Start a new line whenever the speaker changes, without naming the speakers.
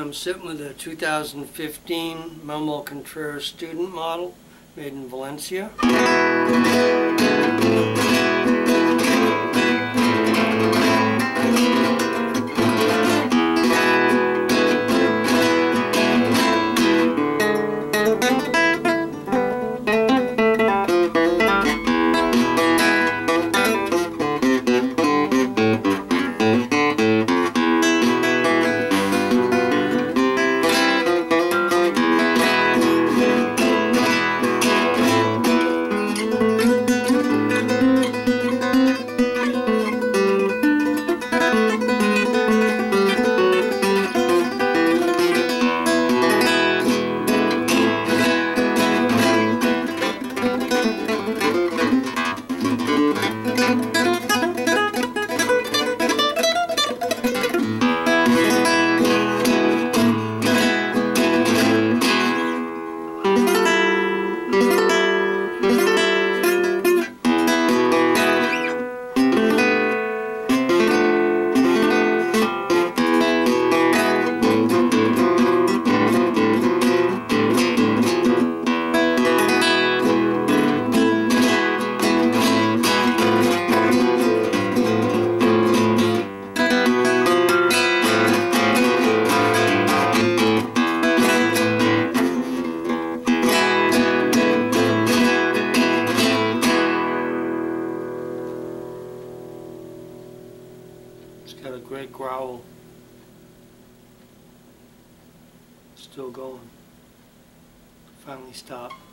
I'm sitting with a 2015 Manuel Contreras student model made in Valencia. It's got a great growl. Still going. Finally stopped.